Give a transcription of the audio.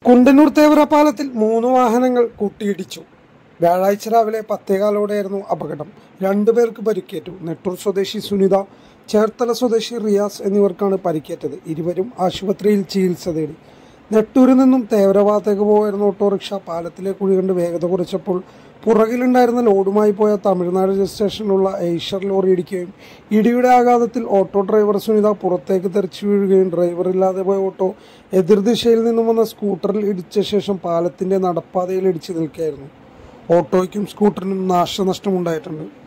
കുണ്ടന്നൂർ തേവര പാലത്തിൽ 3 വാഹനങ്ങൾ കൂട്ടിയിടിച്ചു. വ്യാഴാഴ്ച രാവിലെ 10:15ഓടെയായിരുന്നു അപകടം. 2 പേർക്ക് പരിക്കേറ്റു. നെട്ടൂർ സ്വദേശി സുനിത, ചേർത്തല സ്വദേശി റിയാസ് എന്നിവർക്കാണ് പരിക്കേറ്റത്. ഇരുവരും ആശുപത്രിയിൽ ചികിത്സ തേടി. നെട്ടൂരിൽ നിന്നും തേവര ഭാഗത്തേക്ക് പോകായിരുന്ന ഓട്ടോറിക്ഷ പാലത്തിലെ കുഴി കണ്ട് വേഗത കുറച്ചപ്പോൾ പുറകിലുണ്ടായിരുന്ന ലോഡുമായി പോയ തമിഴ്നാട് രജിസ്ട്രേഷനിലുള്ള ഐഷർ ലോറി ഇടിക്കുകയും ഇടിയുടെ ആഘാതത്തിൽ ഓട്ടോ ഡ്രൈവർ സുനിത പുറത്തേക്ക് തെറിച്ചു വീഴുകയും ഡ്രൈവറില്ലാതെ പോയ ഓട്ടോ എതിർദിശയിൽ നിന്നും വന്ന സ്കൂട്ടറിൽ ഇടിച്ച ശേഷം പാലത്തിന്റെ നടപ്പാതയിൽ ഇടിച്ചു നിൽക്കുകയായിരുന്നു. ഓട്ടോയ്ക്കും സ്കൂട്ടറിനും നാശനഷ്ടമുണ്ടായിട്ടുണ്ട്.